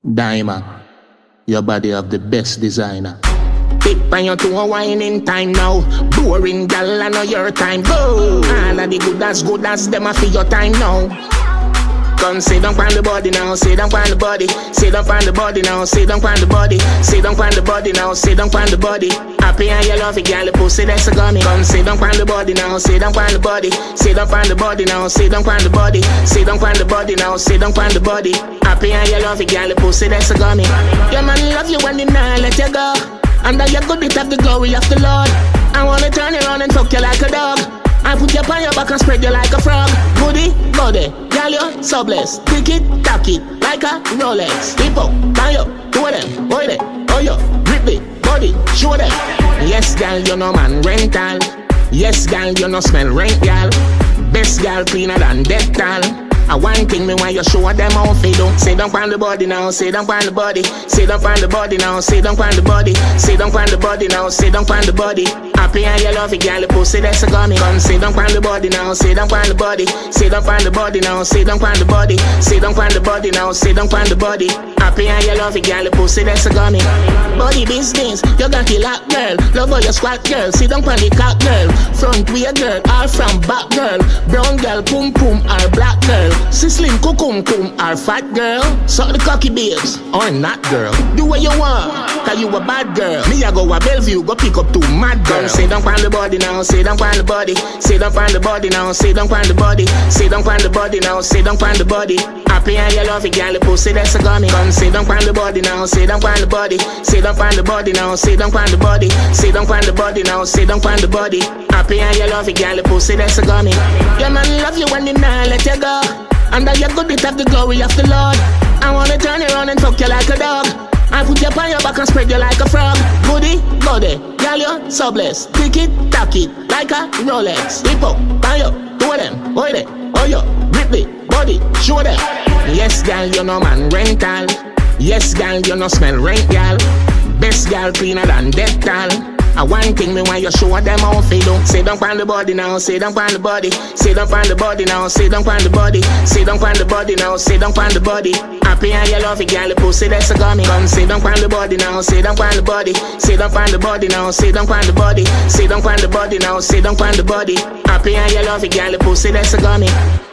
Diamond, your body have the best designer. Tip on your toe, whining time now. Boring gal, I know your time. Go! All of the good as them a for your time now. Come sit down on the body now, sit down on the body. Sit down on the body now, sit down on the body. Sit down on the body now, sit down on the body. Happy and you love it, gal, the pussy that's a gummy. Come sit down on the body now, sit down on the body. Sit down on the body now, sit down on the body. Sit down on the body now, sit down on the body. Happy and you love it, gal, the pussy that's a gummy. Your man love you when he not let you go. And that you good bit of the glory of the Lord. I wanna turn you around and fuck you like a dog. I put you on your back and spread you like a frog. Goody, goody, girl you so blessed. Tick it, tack it, like a Rolex. Hip up, buy up, do them, boy them, oh yo, grip it, body, show them. Yes, girl, you know man rental. Yes, girl, you know smell rent, girl. Best girl cleaner than Dettol. I one thing me when you show them how they do. Sit down on the body now, sit down on the body. Sit down on the body now, sit down on the body. Sit down on the body now, sit down on the body. Happy and you love it, girl, the pussy that's a gummy. Come sit down on the body now, sit down on the body. Sit down on the body now, sit down on the body. Sit down on the body now, sit down on the body. Happy and you love it, girl, the pussy that's a gummy. Body business, you got it locked, girl. Love how you squat, girl. Sit down on the cock, girl. Front way, girl, all from back, girl. Brown girl, pum pum, or black girl. Slim kukum kum or fat girl. Suck the cocky babes or not, girl. Do what you want, cause you a bad girl. Me I go a Bellevue, go pick up two mad girls. Sit down on the body now, sit down on the body. Sit down on the body now, sit down on the body. Sit down on the body now, sit down on the body. Happy and you love it, girl, the pussy that's a gummy. Come sit down on the body now, sit down on the body. Sit down on the body now, sit down on the body. Sit down on the body now, sit down on the body. Happy and you love it, girl, the pussy that's a gummy. Your man love you when he not let you go. And that you good bit of the glory of the Lord. I wanna turn you around and fuck you like a dog. I put you on your back and spread you like a frog. Goody, goody, girl you so blessed. Tick it, tack it, like a Rolex. Hip up, buy up, do them, boy them, oh yo, grip it, body, show them. Yes, girl, you know man rental. Yes, girl, you know smell rent, girl. Best girl cleaner than Dettol. I one thing me when you show them how they do. Sit down on the body now, sit down on the body. Sit down on the body now, sit down on the body. Sit down on the body now, sit down on the body. Happy and you love it, girl, the pussy that's a gummy. Come sit down on the body now, sit down on the body. Sit down on the body now, sit down on the body. Sit down on the body now, sit down on the body. Happy and you love it, girl, the pussy that's a gummy.